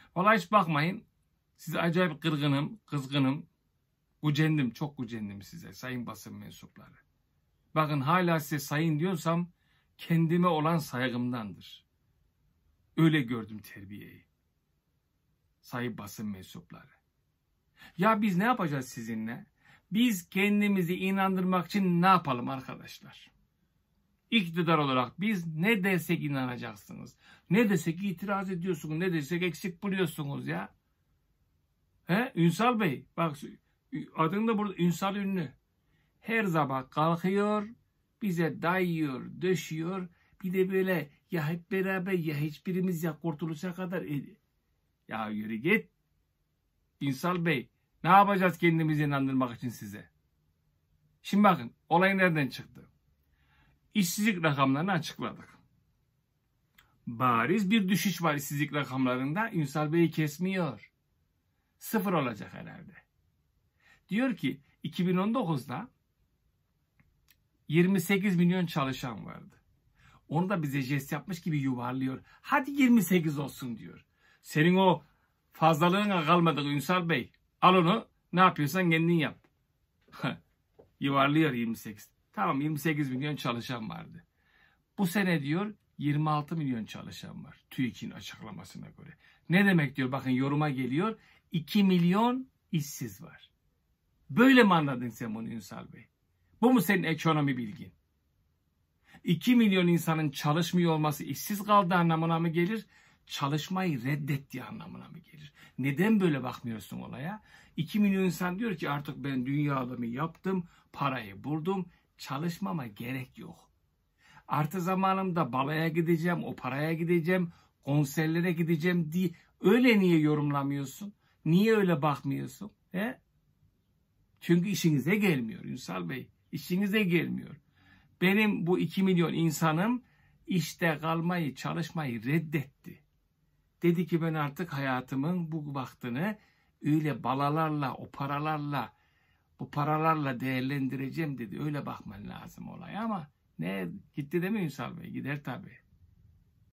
Vallahi hiç bakmayın. Size acayip kızgınım. Gücendim, çok gücendim size sayın basın mensupları. Bakın hala size sayın diyorsam kendime olan saygımdandır. Öyle gördüm terbiyeyi. Sayın basın mensupları. Ya biz ne yapacağız sizinle? Biz kendimizi inandırmak için ne yapalım arkadaşlar? İktidar olarak biz ne dersek inanacaksınız. Ne desek itiraz ediyorsunuz. Ne desek eksik buluyorsunuz ya. He? Ünsal Bey. Bak adın da burada Ünsal Ünlü. Her sabah kalkıyor. Bize dayıyor, döşüyor. Bir de böyle ya hep beraber ya hiçbirimiz ya kurtuluşa kadar. Ya yürü git. Ünsal Bey. Ne yapacağız kendimizi inandırmak için size? Şimdi bakın olay nereden çıktı? İşsizlik rakamlarını açıkladık. Bariz bir düşüş var işsizlik rakamlarında. Ünsal Bey'i kesmiyor. 0 olacak herhalde. Diyor ki 2019'da 28 milyon çalışan vardı. Onu da bize jest yapmış gibi yuvarlıyor. Hadi 28 olsun diyor. Senin o fazlalığına kalmadı Ünsal Bey. Al onu, ne yapıyorsan kendin yap. Yuvarlıyor 28. Tamam 28 milyon çalışan vardı. Bu sene diyor 26 milyon çalışan var. TÜİK'in açıklamasına göre. Ne demek diyor bakın yoruma geliyor. 2 milyon işsiz var. Böyle mi anladın sen bunu Ünsal Bey? Bu mu senin ekonomi bilgin? 2 milyon insanın çalışmıyor olması işsiz kaldığı anlamına mı gelir? Çalışmayı reddettiği anlamına mı gelir? Neden böyle bakmıyorsun olaya? 2 milyon insan diyor ki artık ben dünyalımı yaptım, parayı buldum, çalışmama gerek yok. Artı zamanımda balaya gideceğim, o paraya gideceğim, konserlere gideceğim diye öyle niye yorumlamıyorsun? Niye öyle bakmıyorsun? He? Çünkü işinize gelmiyor Ünsal Bey. İşinize gelmiyor. Benim bu 2 milyon insanım işte kalmayı, çalışmayı reddetti. Dedi ki ben artık hayatımın bu vaktini öyle balalarla, o paralarla, bu paralarla değerlendireceğim dedi. Öyle bakman lazım olaya ama ne gitti değil mi Ünsal Bey? Gider tabii.